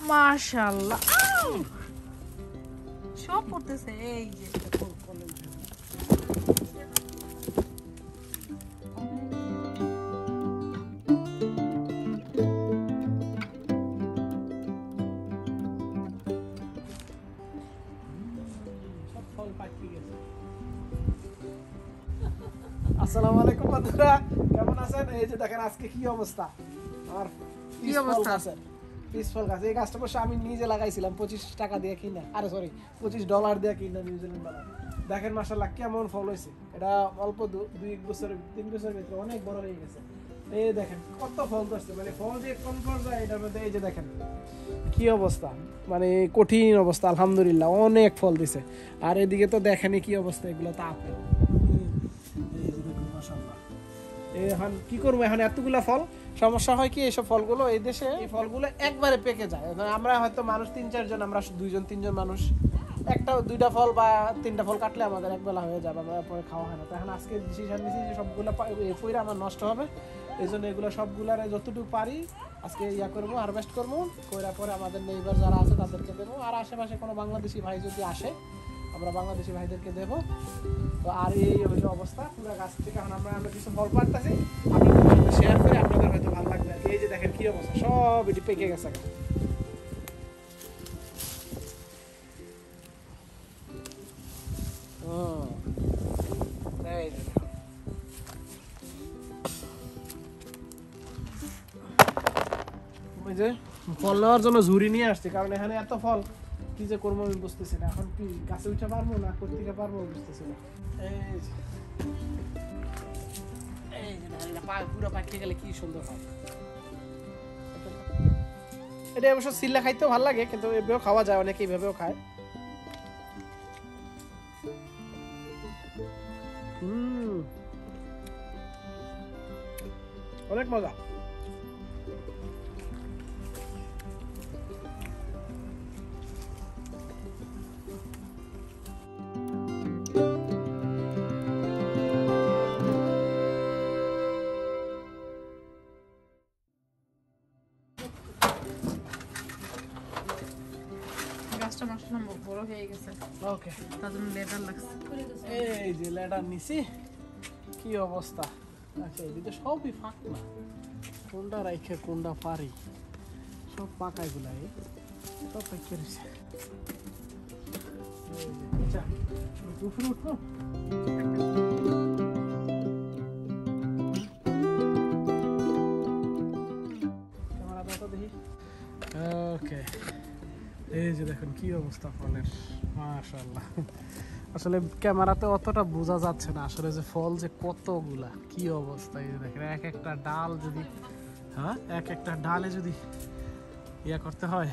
মাশাআল্লাহ সব পড়তেছে এই যে আসসালামু আলাইকুম বন্ধুরা, কেমন আছেন? এই যে দেখেন আজকে কি অবস্থা আমার কি অবস্থা পিসফল গাছ। এই গাছটা অবশ্য আমি নিজে লাগাইছিলাম 25 টাকা দিয়ে কিনা, আরে সরি $25 দিয়ে কিনা, নিউজিল্যান্ড ডলার। দেখেন মাশাআল্লাহ কেমন ফল হয়েছে। এটা অল্প 2 বছর 3 বছরের ভিতরে অনেক বড় হয়ে গেছে। এই দেখেন কত ফল ধরছে, মানে ফল যে কোন পর্যায়ে এটার মধ্যে। এই যে দেখেন কি অবস্থা, মানে কঠিন অবস্থা। আলহামদুলিল্লাহ অনেক ফল দিছে। আর এদিকে তো দেখেনি কি অবস্থা, এগুলো তো আপেল। এখন কি করবো, এখন এতগুলা ফল। সমস্যা হয় কি, এইসব ফলগুলো এই দেশে এই ফলগুলো একবারে পেকে যায়। আমরা হয়তো মানুষ 3-4 জন, আমরা 2-3 জন মানুষ 1-2টা ফল বা 3টা ফল কাটলে আমাদের একবেলা হয়ে যাবে, আমরা পরে খাওয়া হয় না। তো এখন আজকে ডিসিশন নিয়েছি যে সবগুলো পইরা আমার নষ্ট হবে, এই জন্য এগুলো সবগুলার যতটুকু পারি আজকে করবো, হারভেস্ট করবো। কইরা পরে আমাদের নেইবার যারা আছে তাদেরকে দেবো, আর আশেপাশে কোনো বাংলাদেশি ভাই যদি আসে আমরা বাংলাদেশি ভাইদেরকে দেবো। তো আর এই হইলো অবস্থা পুরো গাছ থেকে। এখন আমরা কিছু ফল পাড়তেছি, আপনাদের সাথে শেয়ার করে আপনাদের হয়তো ভালো লাগবে। এই যে দেখেন কি অবস্থা, সব এটি পেকে গেছে। ওই যে ফল নেওয়ার জন্য ঝুড়ি নিয়ে আসছি, কারণ এখানে এত ফল কি যে করবো আমি বুঝতেছি না। এখন কি গাছে উঠে পারবো না করতে পারবো বুঝতেছি না। এই যে পুরো পাকতে গেলে কি সুন্দর হয়। এটা অবশ্য সিল্লা খাইতেও ভালো লাগে, কিন্তু এভাবেও খাওয়া যায়, অনেকে এইভাবেও খায়। অনেক মজা। গাছটা মাশাআল্লাহ বড় হয়ে গেছে। ওকে, তার জন্য লেদার লাগছে। এই যে লেদার নিছি, কি অবস্থা। আচ্ছা এদিকে সবই ফাঁকলা, কোনটা রাইখে কোনটা পারি, সব পাকাই গুলাই সব পাইকে রয়েছে। আচ্ছা উপরে উঠবো। ক্যামেরা দাও তো দেখি। ওকে, এই যে দেখুন কি অবস্থা ফলের, মাশাআল্লাহ। আসলে ক্যামেরাতে অতটা বোঝা যাচ্ছে না আসলে যে ফল যে কতগুলা, কি অবস্থা। এই যে দেখেন এক একটা ডাল যদি, হ্যাঁ এক একটা ডালে যদি ইয়া করতে হয়।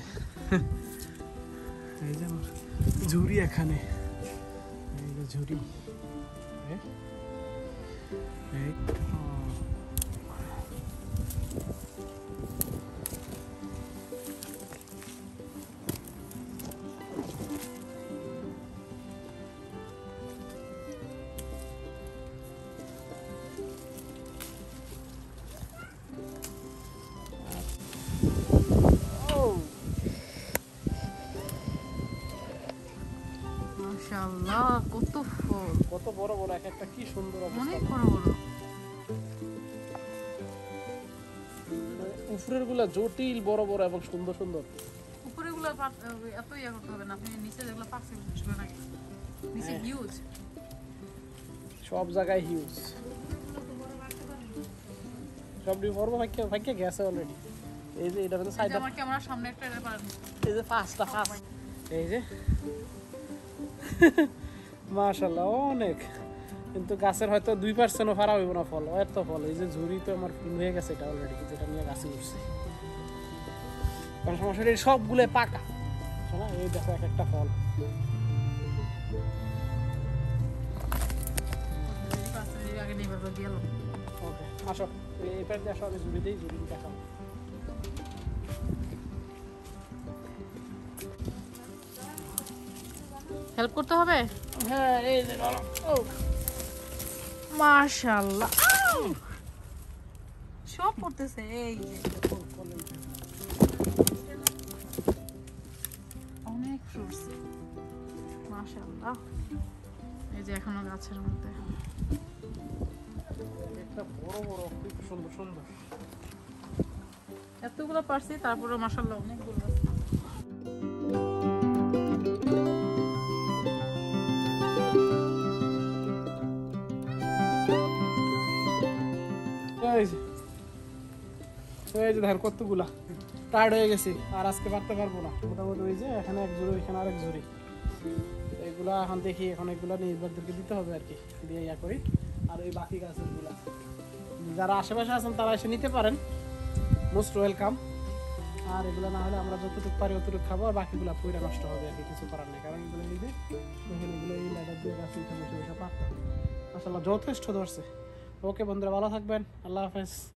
এই যে ঝুড়ি, এখানে এই যে ঝুড়ি, এই মাশাআল্লাহ কত ফল, কত বড় বড় এক একটা, কি সুন্দর অবস্থা, অনেক বড় বড়। উপরের গুলা জটিল বড় বড় এবং সুন্দর সুন্দর। উপরে গুলো এত ইয়া করতে হবে না, আপনি নিচে যেগুলো পাকছে বুঝবে না, নিচে হিউজ, সব জায়গায় হিউজ। সব বড় ভাগ্য গেছে অলরেডি। এই যে এটা সাইড, আমার ক্যামেরার সামনে একটা এটা পারেন। এই যে ফাস্টটা ফাস্ট, এই যে মাশাআল্লাহ অনেক। কিন্তু গাছের হয়তো 2% ফারা হইব না ফল, এত ফল। এই যে ঝুড়ি তো আমার ফুল হয়ে গেছে এটা অলরেডি, যেটা নিয়ে গাছে উঠছে। কারণ সমস্যা সবগুলো পাকা, শোনা এই দেখো এক একটা ফল। ওকে আসো, এই প্যাট দিয়ে আসো, আমি ঝুড়ি দিই, ঝুড়ি দেখাও। হেল্প করতে হবে। হ্যাঁ এই যে ও মাশাআল্লাহ সব পড়তেছে এই যে। মাশাআল্লাহ। এই যে এখনো গাছের মধ্যে একটা বড় বড় খুব সুন্দর সুন্দর। এতগুলো পারছি, তারপরে মাশাআল্লাহ অনেকগুলো আছে। এই যে দেখেন কতগুলা টায়ার্ড হয়ে গেছি, আর আজকে পারতে পারবো না। মোটামুটি ওই যে এখানে এক জুড়ি, এখানে আরেক জুড়ি, এগুলা এখন দেখি, এখন এগুলা নির্বাচনকে দিতে হবে আর কি, দিয়ে ইয়া করি। আর ওই বাকি গাছগুলা যারা আশেপাশে আছেন তারা এসে নিতে পারেন, মোস্ট ওয়েলকাম। আর এগুলো না হলে আমরা যতটুকু পারি অতটুকু খাবো, আর বাকিগুলো পুরা নষ্ট হবে আর কি, কিছু করার নেই। কারণ এগুলো এই যে দেখেন, এগুলো এই লেদার দিয়ে গাছ উঠে বসে বসে পাতা মাশাআল্লাহ যথেষ্ট ধরছে। ওকে বন্ধুরা, ভালো থাকবেন, আল্লাহ হাফেজ।